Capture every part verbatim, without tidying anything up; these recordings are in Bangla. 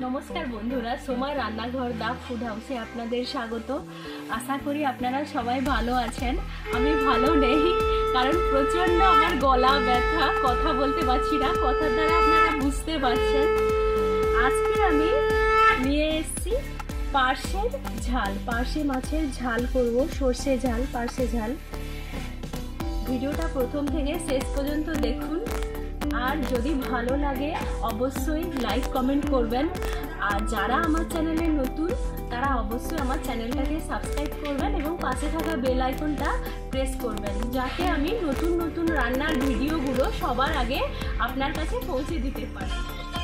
নমস্কার বন্ধুরা, সোমা রান্নাঘর দা ফুড হাউসে আপনাদের স্বাগত। আশা করি আপনারা সবাই ভালো আছেন। আমি ভালো নেই, কারণ প্রচণ্ড আমার গলা ব্যথা, কথা বলতে পারছি না। কথার দ্বারা আপনারা বুঝতে পারছেন। আজকে আমি নিয়ে এসেছি পার্শের ঝাল, পার্শে মাছের ঝাল করব, সর্ষে ঝাল, পার্শে ঝাল। ভিডিওটা প্রথম থেকে শেষ পর্যন্ত দেখুন, আর যদি ভালো লাগে অবশ্যই লাইক কমেন্ট করবেন। আর যারা আমার চ্যানেলে নতুন তারা অবশ্যই আমার চ্যানেলটাকে সাবস্ক্রাইব করবেন এবং পাশে থাকা বেল আইকনটা প্রেস করবেন, যাতে আমি নতুন নতুন রান্নার ভিডিওগুলো সবার আগে আপনার কাছে পৌঁছে দিতে পারি।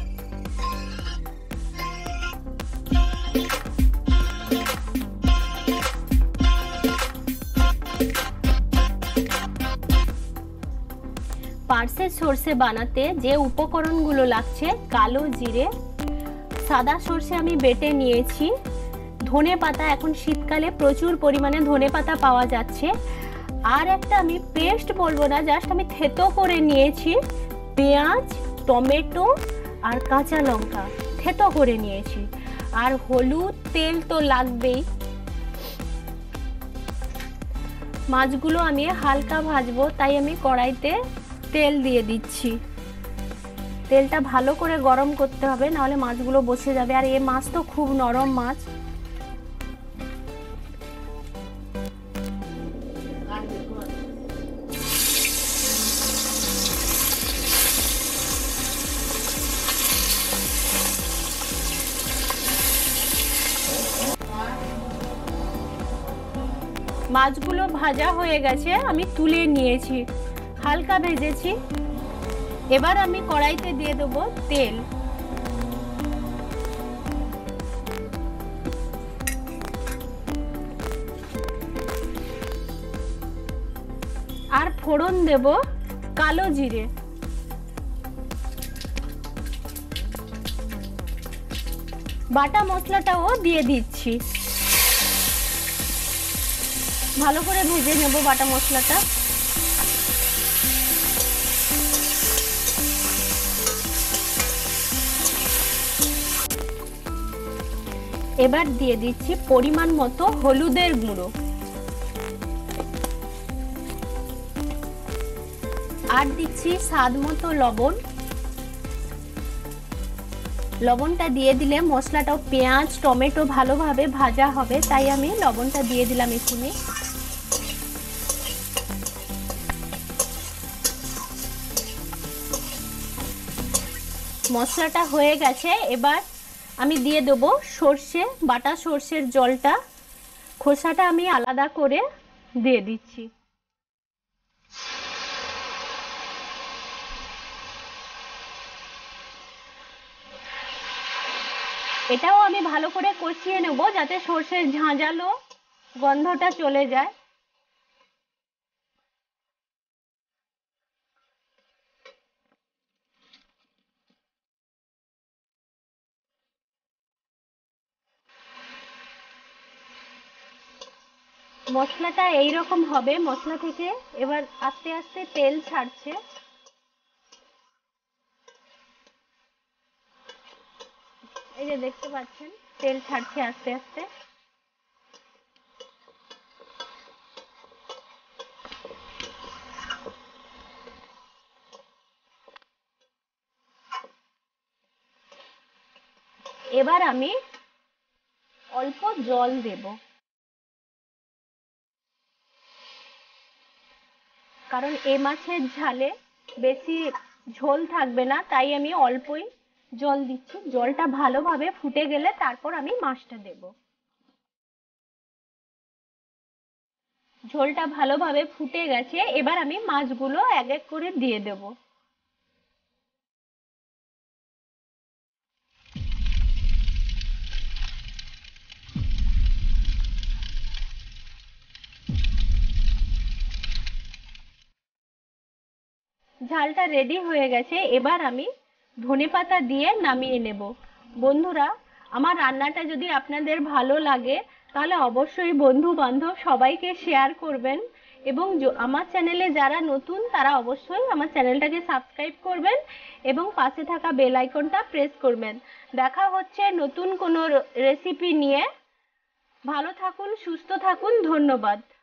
পার্শের সর্ষে বানাতে যে উপকরণগুলো লাগছে: কালো জিরে, সাদা সর্ষে আমি বেটে নিয়েছি, ধনে পাতা, এখন শীতকালে প্রচুর পরিমাণে ধনে পাতা পাওয়া যাচ্ছে। আর একটা আমি পেস্ট বলবো না, জাস্ট আমি থেতো করে নিয়েছি পেঁয়াজ, টমেটো আর কাঁচা লঙ্কা থেতো করে নিয়েছি। আর হলুদ, তেল তো লাগবেই। মাছগুলো আমি হালকা ভাজবো, তাই আমি কড়াইতে তেল দিয়ে দিচ্ছি। তেলটা ভালো করে গরম করতে হবে, নাহলে মাছগুলো বসে যাবে। আর এই মাছ তো খুব নরম মাছ। মাছগুলো ভাজা হয়ে গেছে, আমি তুলে নিয়েছি, হালকা ভেজেছি। এবার আমি কড়াইতে দিয়ে দেবো তেল। আর ফোড়ন দেব কালো জিরে। বাটা মশলাটাও দিয়ে দিচ্ছি। ভালো করে ভেজে নেব বাটা মশলাটা। এবার দিয়ে দিচ্ছি পরিমাণ মতো হলুদের গুঁড়ো, আর দিচ্ছি স্বাদ মতো লবণ। লবণটা দিয়ে দিলে মশলাটাও, পেঁয়াজ টমেটো ভালোভাবে ভাজা হবে, তাই আমি লবণটা দিয়ে দিলাম এখানে। মশলাটা হয়ে গেছে, এবার আমি দিয়ে দেবো সর্ষে বাটা, সর্ষের জলটা। খোসাটা আমি আলাদা করে দিয়ে দিচ্ছি। এটাও আমি ভালো করে কষিয়ে নেব, যাতে সর্ষের ঝাঁঝালো গন্ধটা চলে যায়। মশলাটা এইরকম হবে, মশলা থেকে এবার আস্তে আস্তে তেল ছাড়ছে। এই যে দেখতে পাচ্ছেন, তেল ছাড়ছে আস্তে আস্তে। এবার আমি অল্প জল দেব, কারণ এই মাছের ঝালে বেশি ঝোল থাকবে না, তাই আমি অল্পই জল দিচ্ছি। জলটা ভালোভাবে ফুটে গেলে তারপর আমি মাছটা দেব। ঝোলটা ভালোভাবে ফুটে গেছে, এবার আমি মাছগুলো এক এক করে দিয়ে দেব। ঝালটা রেডি হয়ে গেছে, এবার আমি ধনেপাতা দিয়ে নামিয়ে নেব। বন্ধুরা, আমার রান্নাটা যদি আপনাদের ভালো লাগে তাহলে অবশ্যই বন্ধু বান্ধব সবাইকে শেয়ার করবেন এবং আমার চ্যানেলে যারা নতুন তারা অবশ্যই আমার চ্যানেলটাকে সাবস্ক্রাইব করবেন এবং পাশে থাকা বেল আইকনটা প্রেস করবেন। দেখা হচ্ছে নতুন কোনো রেসিপি নিয়ে। ভালো থাকুন, সুস্থ থাকুন, ধন্যবাদ।